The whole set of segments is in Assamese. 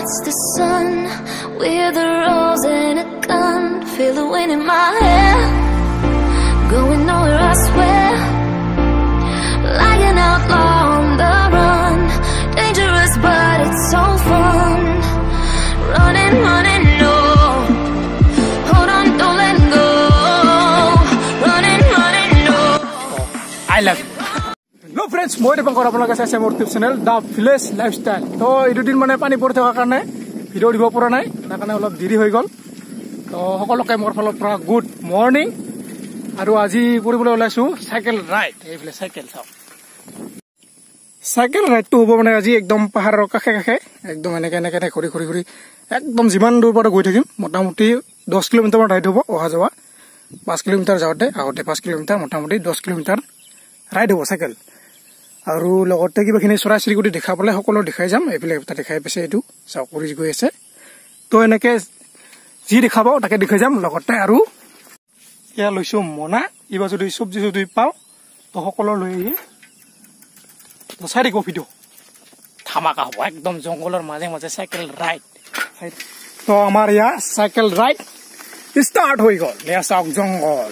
towards the sun with a rose and a gun. Feel the wind in my hair, going nowhere I swear. Like an outlaw on the run, dangerous but it's so fun. Running, running, no, hold on, don't let go. Running, running, no. I love you. No friends, moi Dipankar আপোনালোকে চাইছে মোৰ YouTube channel the village lifestyle. তো এই দুদিন মানে পানী পৰি থকাৰ কাৰণে ভিডিঅ' দিব পৰা নাই, তাৰ কাৰণে অলপ দেৰি হৈ গ'ল। তো সকলোকে মোৰ ফালৰ পৰা গুড মৰ্ণিং। আৰু আজি কৰিবলৈ ওলাইছো চাইকেল ৰাইড। এইফালে চাইকেল চাওক, চাইকেল ৰাইডটো হ'ব মানে আজি একদম পাহাৰৰ কাষে কাষে একদম এনেকে এনেকে ঘূৰি ঘূৰি ঘূৰি একদম যিমান দূৰ পৰা গৈ থাকিম। মোটামুটি 10 কিলোমিটাৰমান ৰাইড হ'ব, অহা যোৱা 5 কিলোমিটাৰ যাওঁতে, আগতে 5 কিলোমিটাৰ, মোটামুটি 10 কিলোমিটাৰ ৰাইড হ'ব চাইকেল। আৰু লগতে কিবাখিনি চৰাই চিৰিকটি দেখাবলৈ সকলো দেখাই যাম। এইফালে এটা দেখাই পাইছে, এইটো চাওক কৰি গৈ আছে। তো এনেকে যি দেখাব তাকে দেখাই যাম লগতে। আৰু এয়া লৈছো মনা, এইবাৰ যদি চব্জি চব্জি পাওঁ তো সকলো লৈ আহি তো চাই থাকিব ভিডিঅ' ধামাকা হ'ব একদম। জংঘলৰ মাজে মাজে চাইকেল ৰাইড। তো আমাৰ ইয়াৰ চাইকেল ৰাইড ষ্টাৰ্ট হৈ গ'ল। এয়া চাওক জংঘল,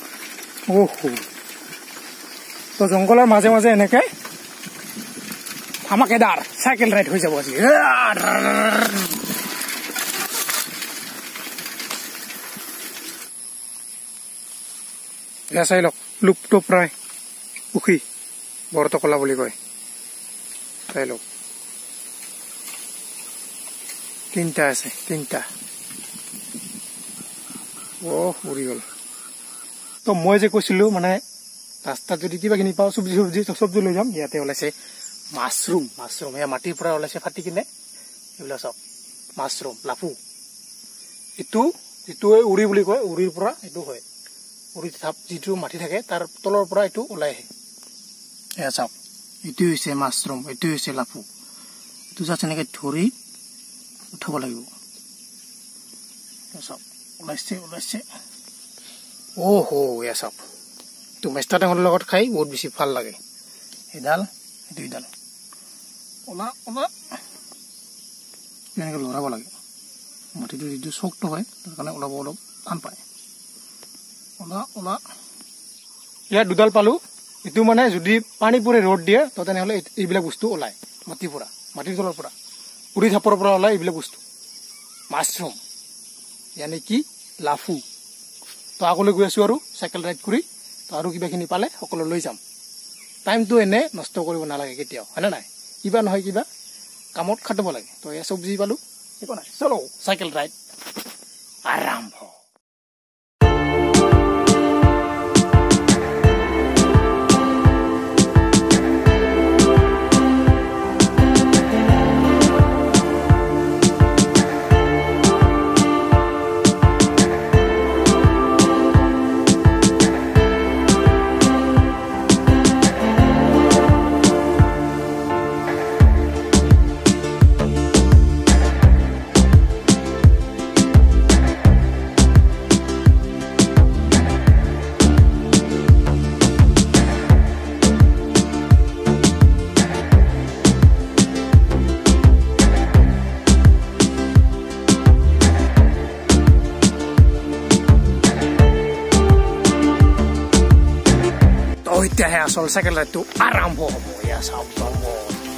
তো জংঘলৰ মাজে মাজে এনেকে ধামাকেদাৰ চাইকেল ৰাইড হৈ যাব আজি। এয়া চাই লওক, লুপ্তপ্ৰায় পুখুৰী বৰতকলা বুলি কয়। চাই লওক, 3টা আছে, 3টা। উৰি গ'ল। তো মই যে কৈছিলো মানে ৰাস্তাত যদি কিবাখিনি পাওঁ চব্জি চব্জি চব্জি লৈ যাম। ইয়াতে ওলাইছে মাছৰুম, মাছৰুম এয়া মাটিৰ পৰা ওলাইছে ফাটি কিনে। এইবিলাক চাওক মাছৰুম, লাফু। এইটো যিটো উৰি বুলি কয়, উৰিৰ পৰা এইটো হয়। উৰি যিটো মাটি থাকে তাৰ তলৰ পৰা এইটো ওলাই আহে। এয়া চাওক, এইটো হৈছে মাছৰুম, এইটো হৈছে লাফু। এইটো জাষ্ট এনেকে ধৰি উঠাব লাগিব। চাওক ওলাইছে ওলাইছে। এয়া চাওক, এইটো মেষ্টা টেঙৰ লগত খাই বহুত বেছি ভাল লাগে। এইডাল দুইডাল ওলা ওলা এনেকে লৰাব লাগে। মাটিটো যিটো চকটো হয় তাৰ কাৰণে ওলাব অলপ টান পায়। ওলা ওলা, ইয়াত দুডাল পালো। এইটো মানে যদি পানী পৰি ৰ'দ দিয়ে তো তেনেহ'লে এইবিলাক বস্তু ওলায় মাটিৰ পৰা, মাটিৰ তলৰ পৰা, উৰি ধাপৰ পৰা ওলায় এইবিলাক বস্তু। মাছৰুম ইয়ানি কি লাফু। তো আগলৈ গৈ আছো আৰু চাইকেল ৰাইড কৰি। তো আৰু কিবাখিনি পালে সকলো লৈ যাম। টাইমটো এনে নষ্ট কৰিব নালাগে কেতিয়াও, হয়নে নাই? কিবা নহয় কিবা কামত খাটিব লাগে। তো এয়া চব্জি পালো, একো নাই, চলো চাইকেল ৰাইড আৰম্ভ। এতিয়াহে আসল চাইকেল ৰাইডটো আৰম্ভ হ'ব। এয়া চাওক জংঘল,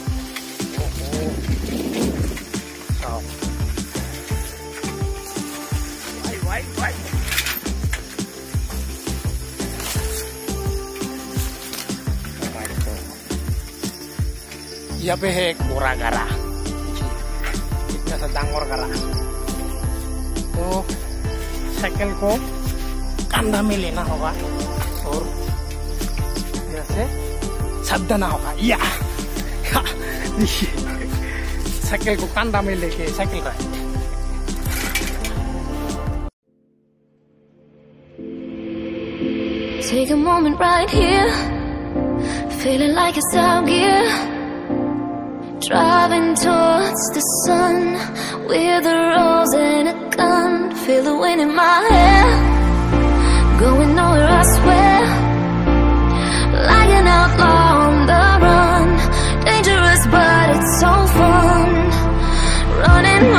यहाँ पे है एक बोरा गारा, इतना सा डांगोर गारा। तो साइकिल को कंधा में लेना होगा और जैसे सावधाना होगा। या साइकिल को कंधा में लेके cycle ride. Take a moment right here, feeling like it's out gear. Driving towards the sun with a rose and a gun. Feel the wind in my hair, going nowhere I swear. Like an outlaw on the run, dangerous but it's so fun. Running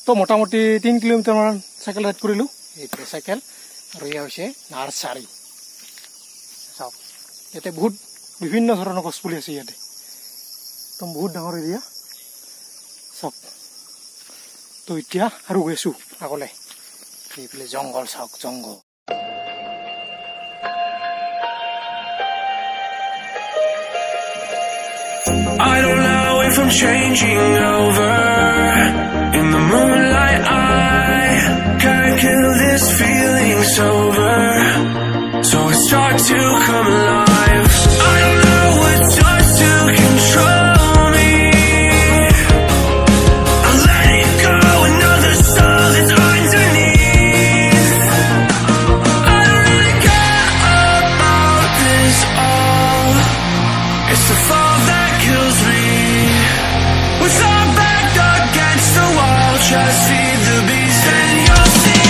তো মোটামুটি 3 কিলোমিটাৰ মান সাইকেল ৰাইড কৰিলো এইটো সাইকেল আৰু ইয়া হৈছে নাৰ্সাৰী চাওক ইয়াতে বহুত বিভিন্ন ধৰণৰ গছ পুলি আছে ইয়াতে একদম বহুত ডাঙৰ এৰিয়া চাওক তো এতিয়া আৰু গৈছো আগলে এইফালে জংগল চাওক জংগল I don't know if I'm changing over. In the moonlight I can't kill this feeling sober. So I start to come alive. I don't know what starts to control me. I'll let it go, another soul that's underneath. I don't really care about this all. It's the fall that kills me. With our back against the wall, just feed the beast and you'll see.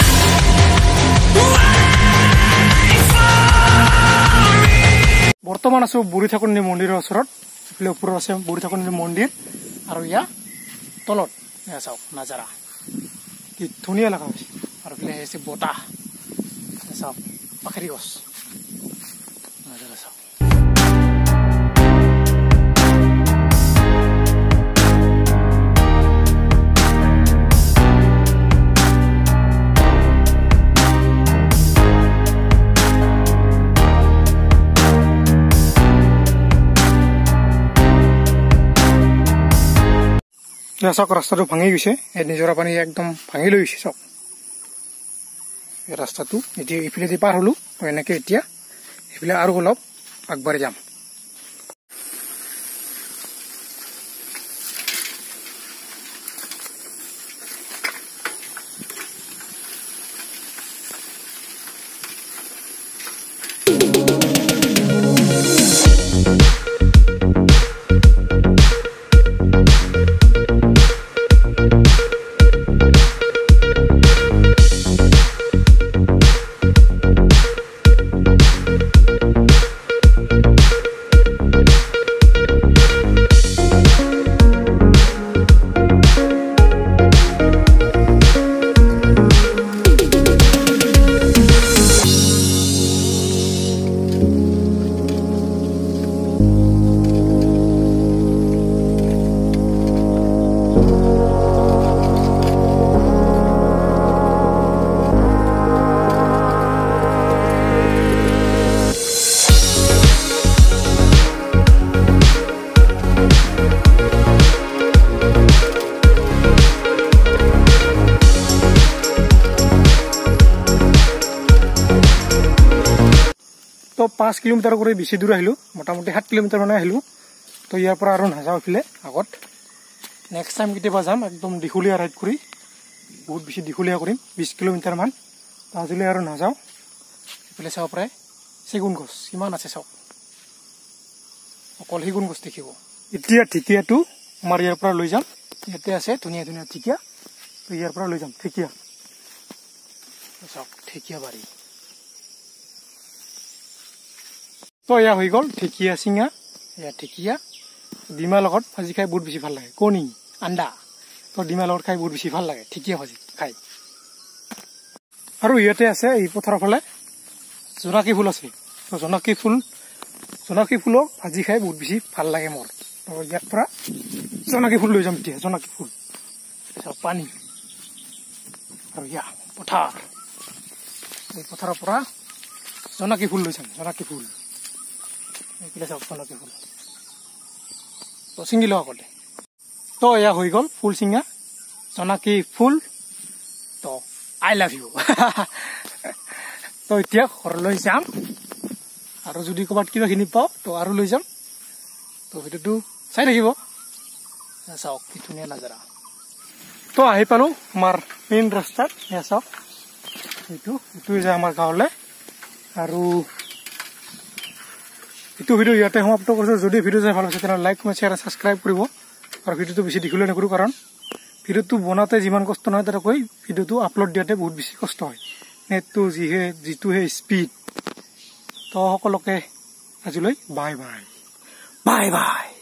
Wait for me. বৰ্তমান আছো বুঢ়ী ঠাকুৰণী মন্দিৰৰ ওচৰত ইফালে ওপৰত আছে বুঢ়ী ঠাকুৰণী মন্দিৰ আৰু ইয়া তলত এয়া চাওক নাজাৰা কি ধুনীয়া লগা হৈছে আৰু ইফালে আছে বতাহ চাওক পাখৰি গছ নাজাৰা চাওক চাওক ৰাস্তাটো ভাঙি গৈছে এই নিজৰা পানী একদম ভাঙি লৈ গৈছে চাওক এই ৰাস্তাটো এতিয়া ইফালে দি পাৰ হলো এনেকে এতিয়া ইফালে আৰু অলপ আগবাঢ়ি যাম তো 5 কিলোমিটাৰ কৰি বেছি দূৰ আহিলো মোটামুটি 7 কিলোমিটাৰ মানে আহিলো তো ইয়াৰ পৰা আৰু নাযাওঁ ইফালে আগত নেক্সট টাইম কেতিয়াবা যাম একদম দীঘলীয়া ৰাইড কৰি বহুত বেছি দীঘলীয়া কৰিম 20 কিলোমিটাৰ মান তো আজিলৈ আৰু নাযাওঁ ইফালে চাব পাৰে চেগুন গছ কিমান আছে চাওক অকল চেগুন গছ দেখিব এতিয়া ঠিকিয়াটো আমাৰ ইয়াৰ পৰা লৈ যাম ইয়াতে আছে ধুনীয়া ধুনীয়া ঠিকিয়া তো ইয়াৰ পৰা লৈ যাম ঠিকিয়া চাওক ঠিকিয়া বাৰী তো এয়া হৈ গ'ল ঠিকিয়া চিঙা এয়া ঠিকিয়া ডিমা লগত ভাজি খাই বহুত বেছি ভাল লাগে কণী আণ্ডা তো ডিমা লগত খাই বহুত বেছি ভাল লাগে ঠিকিয়া ভাজি খাই আৰু ইয়াতে আছে এই পথাৰৰ ফালে জোনাকী ফুল আছে তো জোনাকী ফুলক ভাজি খাই বহুত বেছি ভাল লাগে মোৰ তো ইয়াৰ পৰা জোনাকী ফুল লৈ যাম এতিয়া জোনাকী ফুল পানী আৰু ইয়া পথাৰ এই পথাৰৰ পৰা জোনাকী ফুল লৈ যাম জোনাকী ফুল এইফালে চাওক জোনাকী ফুল তো ছিঙি লওঁ আগতে তো এয়া হৈ গ'ল ফুল ছিঙা জোনাকী ফুল তো আই লাভ ইউ তো এতিয়া ঘৰলৈ যাম আৰু যদি ক'ৰবাত কিবা কিনি পাওঁ তো আৰু লৈ যাম তো ভিডিঅ'টো চাই থাকিব চাওক কি ধুনীয়া নাজাৰা তো আহি পালোঁ আমাৰ মেইন ৰাস্তাত এয়া চাওক এইটোৱে যায় আমাৰ গাঁৱলৈ আৰু এইটো ভিডিঅ' ইয়াতে সমাপ্ত কৰিছোঁ যদি ভিডিঅ' চাই ভাল হৈছে তেনেহ'লে লাইক কমেণ্ট শ্বেয়াৰ সাবস্ক্ৰাইব কৰিব আৰু ভিডিঅ'টো বেছি দীঘলীয়া নকৰোঁ কাৰণ ভিডিঅ'টো বনাওঁতে যিমান কষ্ট নহয় তাতকৈ ভিডিঅ'টো আপলোড দিয়াতে বহুত বেছি কষ্ট হয় নেটটো যিটোহে স্পীড তো সকলোকে আজিলৈ বাই বাই বাই বাই